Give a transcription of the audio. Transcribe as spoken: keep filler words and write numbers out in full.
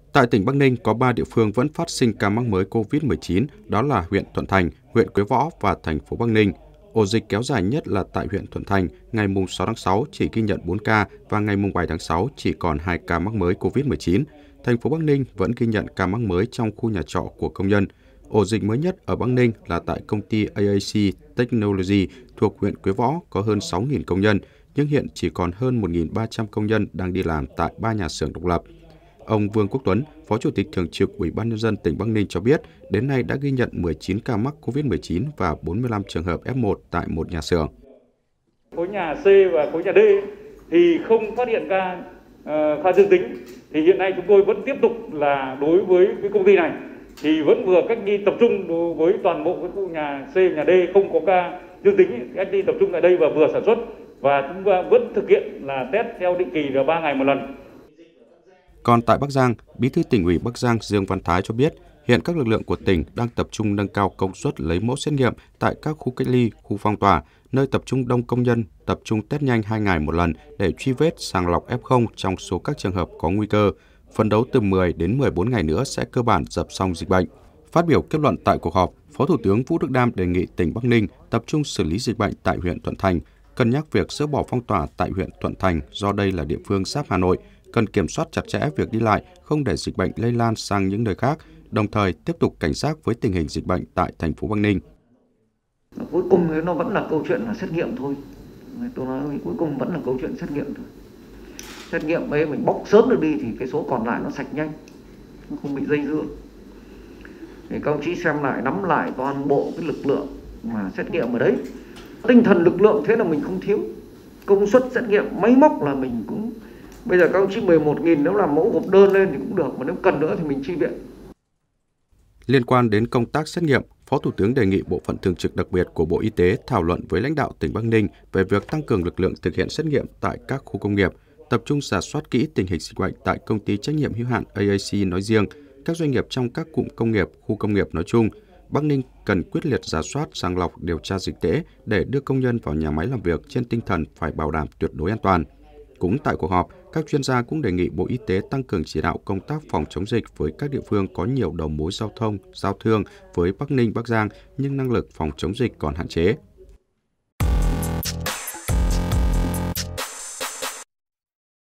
Tại tỉnh Bắc Ninh có ba địa phương vẫn phát sinh ca mắc mới covid mười chín, đó là huyện Thuận Thành, huyện Quế Võ và thành phố Bắc Ninh. Ổ dịch kéo dài nhất là tại huyện Thuận Thành, ngày sáu tháng sáu chỉ ghi nhận bốn ca và ngày bảy tháng sáu chỉ còn hai ca mắc mới covid mười chín. Thành phố Bắc Ninh vẫn ghi nhận ca mắc mới trong khu nhà trọ của công nhân. Ổ dịch mới nhất ở Bắc Ninh là tại công ty a a xê Technology thuộc huyện Quế Võ có hơn sáu nghìn công nhân, nhưng hiện chỉ còn hơn một nghìn ba trăm công nhân đang đi làm tại ba nhà xưởng độc lập. Ông Vương Quốc Tuấn, Phó Chủ tịch Thường trực Ủy ban Nhân dân tỉnh Bắc Ninh cho biết, đến nay đã ghi nhận mười chín ca mắc covid mười chín và bốn mươi lăm trường hợp ép một tại một nhà xưởng. Khối nhà C và khối nhà D thì không phát hiện ca uh, ca dương tính. Thì hiện nay chúng tôi vẫn tiếp tục là đối với cái công ty này thì vẫn vừa cách ly tập trung đối với toàn bộ cái khu nhà C, nhà D không có ca dương tính, cách ly tập trung tại đây và vừa sản xuất, và chúng ta vẫn thực hiện là test theo định kỳ là ba ngày một lần. Còn tại Bắc Giang, Bí thư Tỉnh ủy Bắc Giang Dương Văn Thái cho biết, hiện các lực lượng của tỉnh đang tập trung nâng cao công suất lấy mẫu xét nghiệm tại các khu cách ly, khu phong tỏa, nơi tập trung đông công nhân, tập trung test nhanh hai ngày một lần để truy vết sàng lọc ép không trong số các trường hợp có nguy cơ. Phấn đấu từ mười đến mười bốn ngày nữa sẽ cơ bản dập xong dịch bệnh. Phát biểu kết luận tại cuộc họp, Phó Thủ tướng Vũ Đức Đam đề nghị tỉnh Bắc Ninh tập trung xử lý dịch bệnh tại huyện Thuận Thành, cân nhắc việc dỡ bỏ phong tỏa tại huyện Thuận Thành do đây là địa phương giáp Hà Nội, cần kiểm soát chặt chẽ việc đi lại, không để dịch bệnh lây lan sang những nơi khác, đồng thời tiếp tục cảnh giác với tình hình dịch bệnh tại thành phố Bắc Ninh. Cuối cùng nó vẫn là câu chuyện là xét nghiệm thôi. Tôi nói cuối cùng vẫn là câu chuyện xét nghiệm thôi. Xét nghiệm ấy mình bóc sớm được đi thì cái số còn lại nó sạch nhanh, nó không bị dây dưa. Thì các ông chí xem lại, nắm lại toàn bộ cái lực lượng mà xét nghiệm ở đấy. Tinh thần lực lượng thế là mình không thiếu. Công suất xét nghiệm máy móc là mình cũng... Bây giờ các ông chí mười một nghìn nếu làm mẫu gộp đơn lên thì cũng được, mà nếu cần nữa thì mình chi viện. Liên quan đến công tác xét nghiệm, Phó Thủ tướng đề nghị Bộ phận Thường trực đặc biệt của Bộ Y tế thảo luận với lãnh đạo tỉnh Bắc Ninh về việc tăng cường lực lượng thực hiện xét nghiệm tại các khu công nghiệp, tập trung rà soát kỹ tình hình dịch bệnh tại công ty trách nhiệm hữu hạn a a xê nói riêng, các doanh nghiệp trong các cụm công nghiệp, khu công nghiệp nói chung. Bắc Ninh cần quyết liệt rà soát, sàng lọc, điều tra dịch tễ để đưa công nhân vào nhà máy làm việc trên tinh thần phải bảo đảm tuyệt đối an toàn. Cũng tại cuộc họp, các chuyên gia cũng đề nghị Bộ Y tế tăng cường chỉ đạo công tác phòng chống dịch với các địa phương có nhiều đầu mối giao thông, giao thương với Bắc Ninh, Bắc Giang nhưng năng lực phòng chống dịch còn hạn chế.